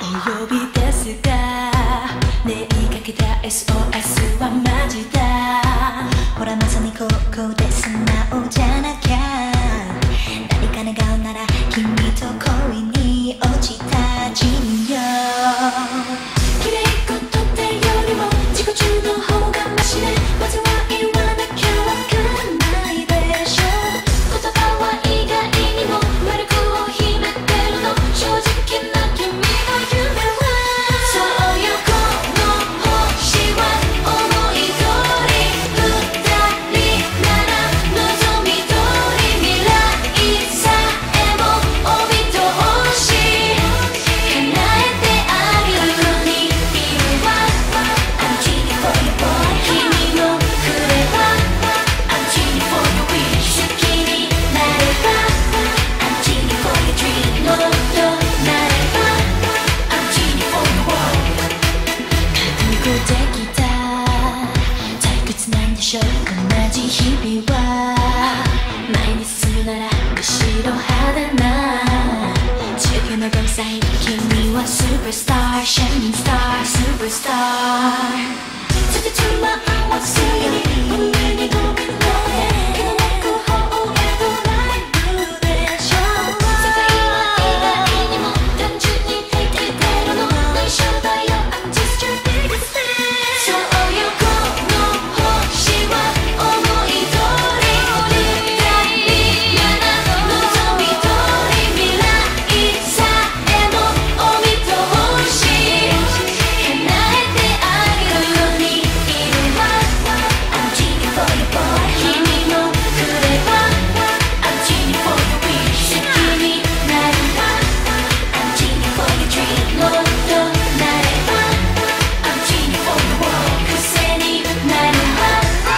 曜日ですがね言いかけた SOS はマジだ。ほらまさにここで素直じゃなきゃ。誰か願うなら君と恋に落ちた人よ。綺麗事ってよりも自己中の方がマシね。まずは言わなきゃわかんないでしょ。言葉は意外にも魔力を秘めてるの。正直な君の夢はそうよ。この星は思い通り。二人なら望み通り。未来さえもお見通し。叶えてあげる。ここにいるわ I'm cheating for you boy。 君のくれば I'm cheating for your wish。 好きになれば I'm cheating for your dream。 もっとなれば I'm cheating for your world。 覚悟できた退屈なんでしょう。同じ日々は前に進むなら後ろ派だな。中級の5歳君はスーパースター。シャイニングスタースーパースター。つけちまうはすぐに運命に飛び乗れ。けど僕方へドライブでしょ。世界は意外にも単純に平気でるの。内緒だよ I'm just your biggest fan。 そうよこの星は思い通り。二人なら望み通り。未来さえもお見通し。叶えてあげる。ここにいるわ I'm cheating for you boy。 君のくれば I'm cheating for your wish。 好きになるわ I'm cheating for your dream。 もっとなれば I'm cheating for your world。 癖になるわ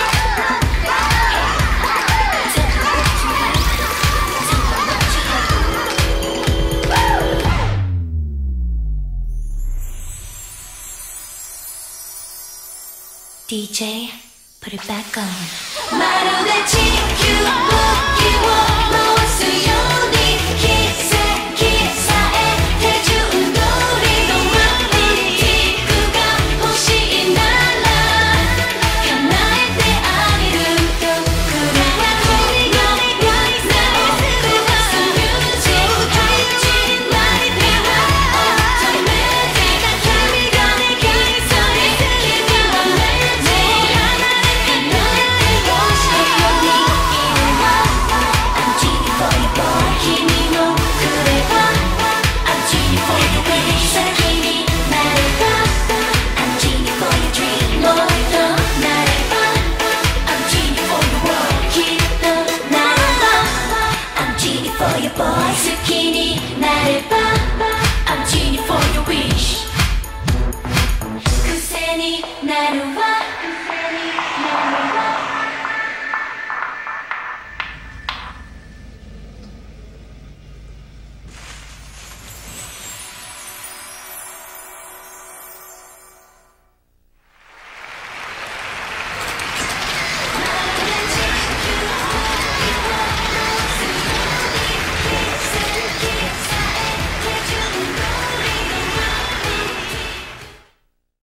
DJ put it back on。 まるで地球を回すように奇跡さえ手順通り。ロマンティックが欲しいなら叶えてあげる。僕らは恋がないさ。僕はミュージック始まりでは乙女的な君が願いそうに。君はレジ叶えてほしい。ここにいるわ I'm cheating for you boy。 君のくれば I'm cheating for your wish。 先になれば I'm cheating for your dream。 もっとなれば I'm cheating for your world。 きっとなれば I'm cheating for your boy。 好きになれば